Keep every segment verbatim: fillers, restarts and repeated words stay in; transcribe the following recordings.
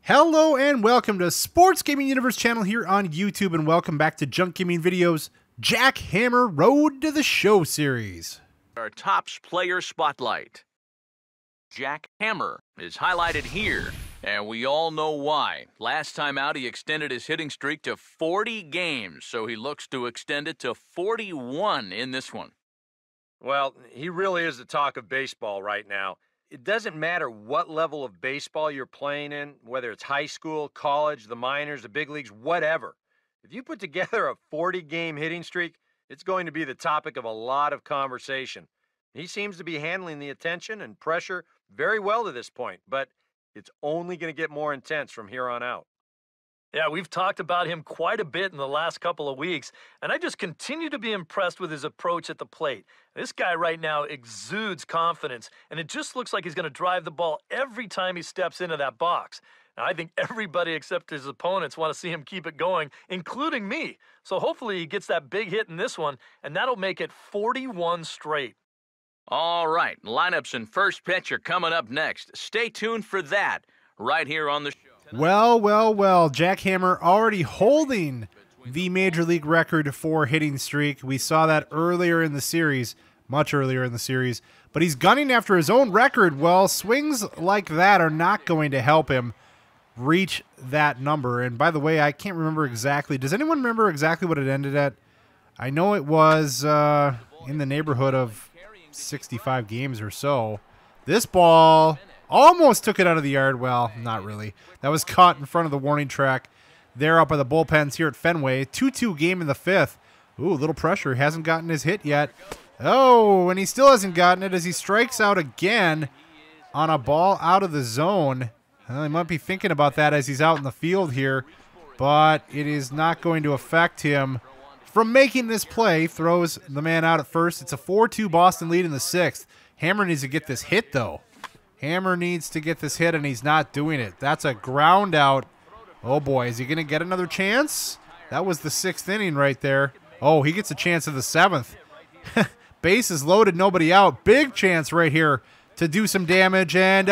Hello and welcome to Sports Gaming Universe channel here on YouTube, and welcome back to Junk Gaming Videos, Jack Hammer Road to the Show series. Our Topps Player Spotlight. Jack Hammer is highlighted here, and we all know why. Last time out, he extended his hitting streak to forty games, so he looks to extend it to forty-one in this one. Well, he really is the talk of baseball right now. It doesn't matter what level of baseball you're playing in, whether it's high school, college, the minors, the big leagues, whatever. If you put together a forty-game hitting streak, it's going to be the topic of a lot of conversation. He seems to be handling the attention and pressure very well to this point, but it's only going to get more intense from here on out. Yeah, we've talked about him quite a bit in the last couple of weeks, and I just continue to be impressed with his approach at the plate. This guy right now exudes confidence, and it just looks like he's going to drive the ball every time he steps into that box. Now, I think everybody except his opponents want to see him keep it going, including me. So hopefully he gets that big hit in this one, and that'll make it forty-one straight. All right, lineups and first pitch are coming up next. Stay tuned for that right here on the show. Well, well, well, Jack Hammer already holding the Major League record for hitting streak. We saw that earlier in the series, much earlier in the series, but he's gunning after his own record. Well, swings like that are not going to help him reach that number. And by the way, I can't remember exactly. Does anyone remember exactly what it ended at? I know it was uh, in the neighborhood of sixty-five games or so. This ball almost took it out of the yard. Well, not really. That was caught in front of the warning track. They're up by the bullpens here at Fenway. two two game in the fifth. Ooh, a little pressure. Hasn't gotten his hit yet. Oh, and he still hasn't gotten it as he strikes out again on a ball out of the zone. Well, he might be thinking about that as he's out in the field here, but it is not going to affect him from making this play. Throws the man out at first. It's a four two Boston lead in the sixth. Hammer needs to get this hit, though. Hammer needs to get this hit, and he's not doing it. That's a ground out. Oh, boy. Is he going to get another chance? That was the sixth inning right there. Oh, he gets a chance of the seventh. Bases loaded, nobody out. Big chance right here to do some damage. And,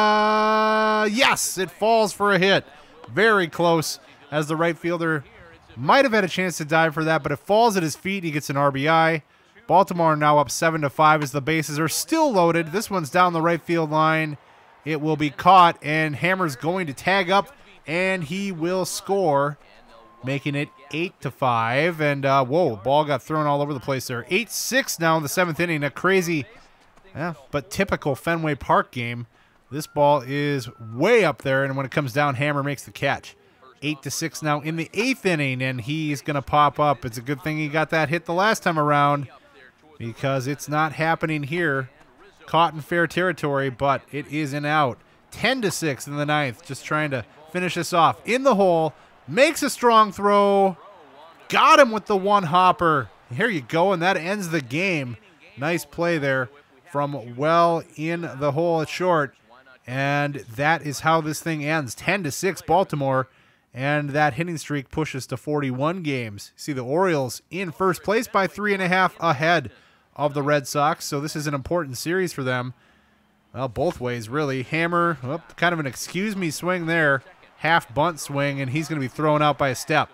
uh, yes, it falls for a hit. Very close, as the right fielder might have had a chance to dive for that, but it falls at his feet. He gets an R B I. Baltimore now up seven to five as the bases are still loaded. This one's down the right field line. It will be caught, and Hammer's going to tag up, and he will score, making it eight to five. And, uh, whoa, ball got thrown all over the place there. eight six now in the seventh inning. A crazy, yeah, but typical Fenway Park game. This ball is way up there, and when it comes down, Hammer makes the catch. eight to six now in the eighth inning, and he's going to pop up. It's a good thing he got that hit the last time around, because it's not happening here. Caught in fair territory, but it is an out. ten to six in the ninth, just trying to finish this off. In the hole, makes a strong throw. Got him with the one hopper. Here you go, and that ends the game. Nice play there from well in the hole at short. And that is how this thing ends. ten to six Baltimore. And that hitting streak pushes to forty-one games. See the Orioles in first place by three and a half ahead of the Red Sox. So this is an important series for them. Well, both ways, really. Hammer, oh, kind of an excuse me swing there. Half bunt swing, and he's going to be thrown out by a step.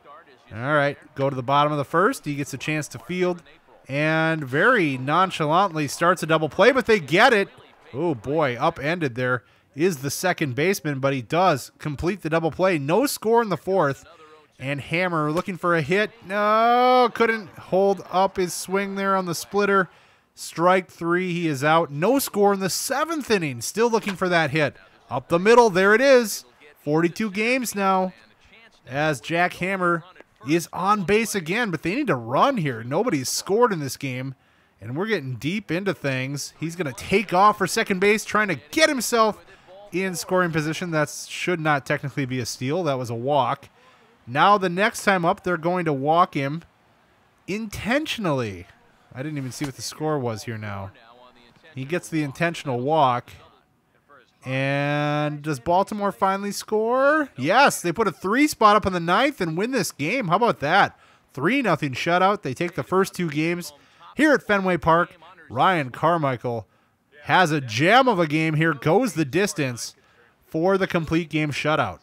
All right, go to the bottom of the first. He gets a chance to field, and very nonchalantly starts a double play, but they get it. Oh, boy, upended there is the second baseman, but he does complete the double play. No score in the fourth, and Hammer looking for a hit. No, couldn't hold up his swing there on the splitter. Strike three, he is out. No score in the seventh inning. Still looking for that hit. Up the middle, there it is. forty-two games now as Jack Hammer is on base again, but they need to run here. Nobody's scored in this game, and we're getting deep into things. He's going to take off for second base, trying to get himself in scoring position. That should not technically be a steal. That was a walk. Now the next time up, they're going to walk him intentionally. I didn't even see what the score was here now. He gets the intentional walk. And does Baltimore finally score? Yes, they put a three spot up on the ninth and win this game. How about that? three nothing shutout. They take the first two games here at Fenway Park. Ryan Carmichael has a gem of a game here, goes the distance for the complete game shutout.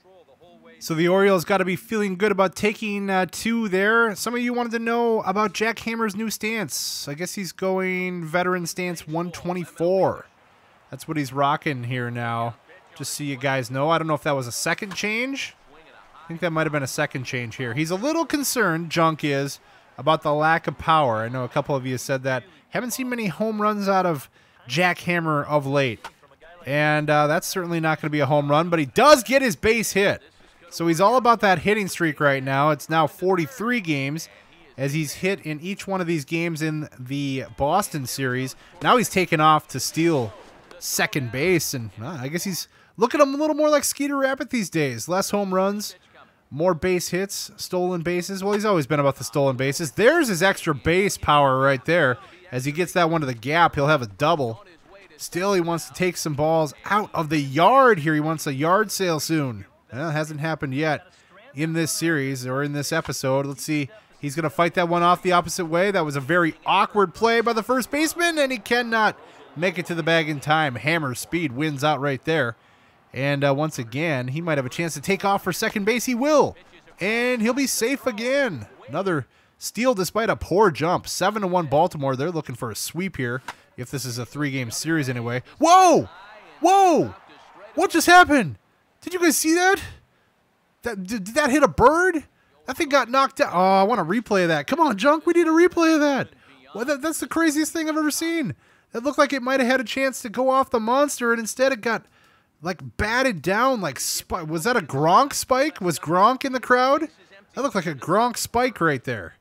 So the Orioles got to be feeling good about taking uh, two there. Some of you wanted to know about Jack Hammer's new stance. I guess he's going veteran stance one twenty-four. That's what he's rocking here now. Just so you guys know. I don't know if that was a second change. I think that might have been a second change here. He's a little concerned, Junk is, about the lack of power. I know a couple of you said that. Haven't seen many home runs out of Jack Hammer of late. And uh, that's certainly not going to be a home run, but he does get his base hit. So he's all about that hitting streak right now. It's now forty-three games as he's hit in each one of these games in the Boston series. Now he's taken off to steal second base, and uh, I guess he's looking a little more like Skeeter Rabbit these days. Less home runs, more base hits, stolen bases. Well, he's always been about the stolen bases. There's his extra base power right there. As he gets that one to the gap, he'll have a double. Still, he wants to take some balls out of the yard here. He wants a yard sale soon. Well, it hasn't happened yet in this series or in this episode. Let's see. He's going to fight that one off the opposite way. That was a very awkward play by the first baseman, and he cannot make it to the bag in time. Hammer's speed wins out right there. And uh, once again, he might have a chance to take off for second base. He will. And he'll be safe again. Another steal despite a poor jump. seven to one Baltimore. They're looking for a sweep here, if this is a three-game series anyway. Whoa! Whoa! What just happened? Did you guys see that? That did, did that hit a bird? That thing got knocked out. Oh, I want a replay of that. Come on, Junk. We need a replay of that. Well, that that's the craziest thing I've ever seen. It looked like it might have had a chance to go off the monster, and instead it got, like, batted down like spike. Was that a Gronk spike? Was Gronk in the crowd? That looked like a Gronk spike right there.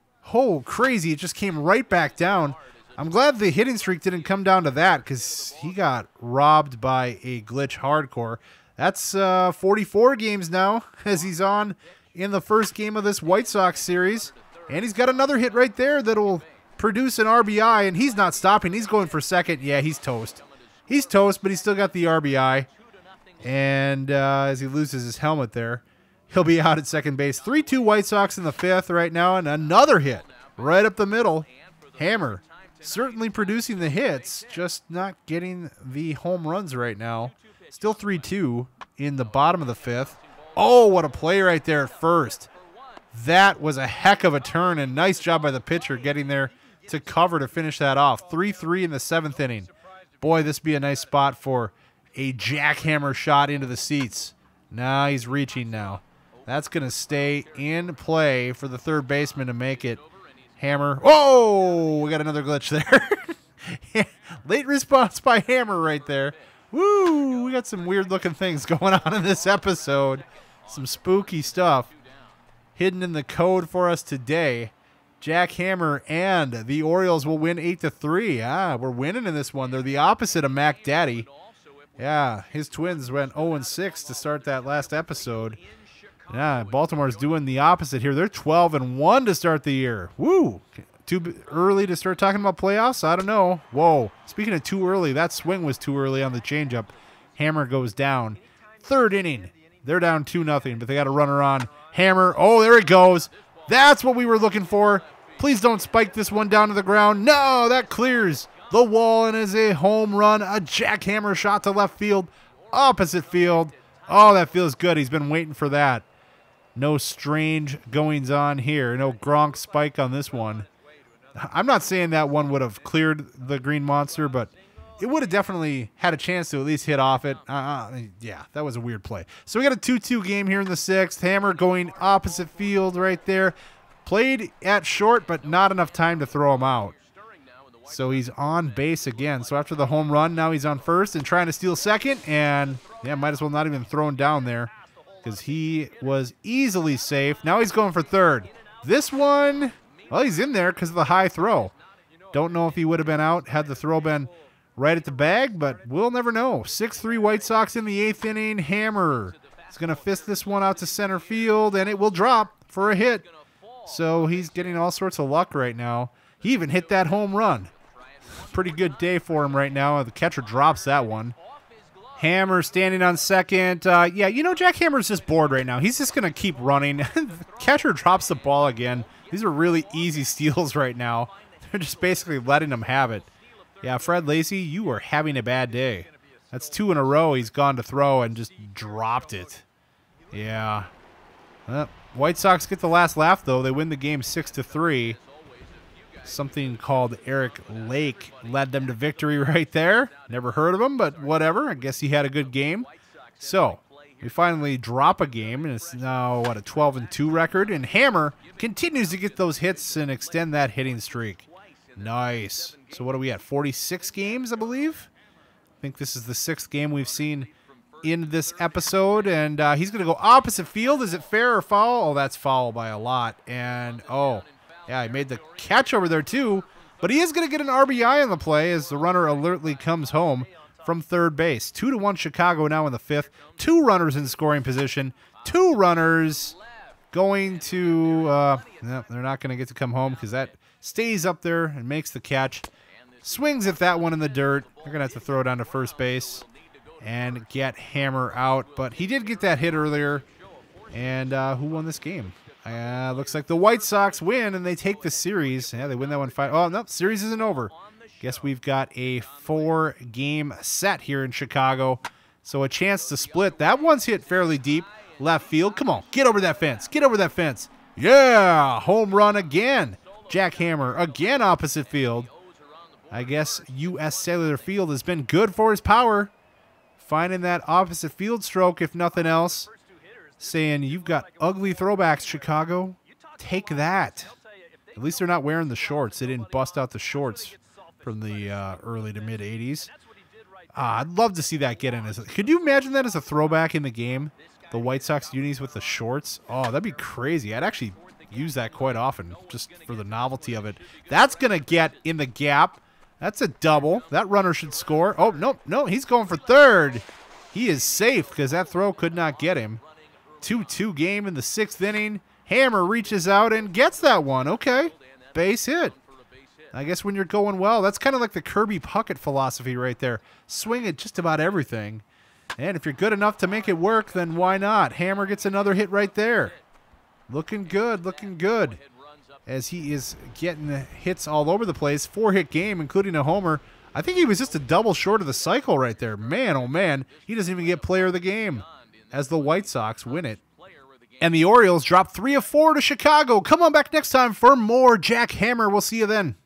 Oh, crazy. It just came right back down. I'm glad the hitting streak didn't come down to that because he got robbed by a glitch hardcore. That's uh, forty-four games now as he's on in the first game of this White Sox series. And he's got another hit right there that'll produce an R B I, and he's not stopping. He's going for second. Yeah, he's toast. He's toast, but he's still got the R B I. And uh, as he loses his helmet there, he'll be out at second base. three two White Sox in the fifth right now, and another hit right up the middle. Hammer certainly producing the hits, just not getting the home runs right now. Still three two in the bottom of the fifth. Oh, what a play right there at first. That was a heck of a turn, and nice job by the pitcher getting there to cover to finish that off. three three in the seventh inning. Boy, this would be a nice spot for a jackhammer shot into the seats. Now he's reaching now. That's going to stay in play for the third baseman to make it. Hammer. Oh, we got another glitch there. Late response by Hammer right there. Woo, we got some weird-looking things going on in this episode. Some spooky stuff hidden in the code for us today. Jack Hammer and the Orioles will win eight to three. Ah, we're winning in this one. They're the opposite of Mac Daddy. Yeah, his Twins went oh and six to start that last episode. Yeah, Baltimore's doing the opposite here. They're twelve and one to start the year. Woo! Too early to start talking about playoffs? I don't know. Whoa. Speaking of too early, that swing was too early on the changeup. Hammer goes down. Third inning. They're down two nothing, but they got a runner on. Hammer. Oh, there it goes. That's what we were looking for. Please don't spike this one down to the ground. No, that clears the wall and is a home run. A jackhammer shot to left field. Opposite field. Oh, that feels good. He's been waiting for that. No strange goings on here. No Gronk spike on this one. I'm not saying that one would have cleared the Green Monster, but it would have definitely had a chance to at least hit off it. Uh, yeah, that was a weird play. So we got a two two game here in the sixth. Hammer going opposite field right there. Played at short, but not enough time to throw him out. So he's on base again. So after the home run, now he's on first and trying to steal second. And, yeah, might as well not even throw him down there because he was easily safe. Now he's going for third. This one, well, he's in there because of the high throw. Don't know if he would have been out had the throw been right at the bag, but we'll never know. six three White Sox in the eighth inning. Hammer is going to fist this one out to center field, and it will drop for a hit. So he's getting all sorts of luck right now. He even hit that home run. Pretty good day for him right now. The catcher drops that one. Hammer standing on second. Uh, yeah, you know, Jack Hammer's just bored right now. He's just going to keep running. The catcher drops the ball again. These are really easy steals right now. They're just basically letting him have it. Yeah, Fred Lacy, you are having a bad day. That's two in a row he's gone to throw and just dropped it. Yeah. Well, White Sox get the last laugh, though. They win the game six to three. Something called Eric Lake led them to victory right there. Never heard of him, but whatever. I guess he had a good game. So, we finally drop a game, and it's now, what, a twelve and two record. And Hammer continues to get those hits and extend that hitting streak. Nice. So what are we at, forty-six games, I believe? I think this is the sixth game we've seen in this episode, and uh, he's going to go opposite field. Is it fair or foul? Oh, that's foul by a lot. And, oh, yeah, he made the catch over there too, but he is going to get an R B I on the play as the runner alertly comes home from third base. Two to one Chicago now in the fifth. Two runners in scoring position. Two runners going to, uh, no, they're not going to get to come home because that stays up there and makes the catch. Swings at that one in the dirt. They're going to have to throw it down to first base and get Hammer out. But he did get that hit earlier. And uh, who won this game? Uh, looks like the White Sox win, and they take the series. Yeah, they win that one five. Oh, no, series isn't over. Guess we've got a four-game set here in Chicago. So a chance to split. That one's hit fairly deep left field. Come on, get over that fence. Get over that fence. Yeah, home run again. Jack Hammer again opposite field. I guess U S Cellular Field has been good for his power. Finding that opposite field stroke, if nothing else. Saying, you've got ugly throwbacks, Chicago. Take that. At least they're not wearing the shorts. They didn't bust out the shorts from the uh, early to mid eighties. Uh, I'd love to see that get in. As a, could you imagine that as a throwback in the game? The White Sox unis with the shorts? Oh, that'd be crazy. I'd actually use that quite often just for the novelty of it. That's going to get in the gap. That's a double. That runner should score. Oh, no, no, he's going for third. He is safe because that throw could not get him. two two game in the sixth inning. Hammer reaches out and gets that one. Okay, base hit. I guess when you're going well, that's kind of like the Kirby Puckett philosophy right there. Swing at just about everything. And if you're good enough to make it work, then why not? Hammer gets another hit right there. Looking good, looking good. As he is getting hits all over the place. Four-hit game, including a homer. I think he was just a double short of the cycle right there. Man, oh man, he doesn't even get player of the game as the White Sox win it. And the Orioles drop three of four to Chicago. Come on back next time for more Jack Hammer. We'll see you then.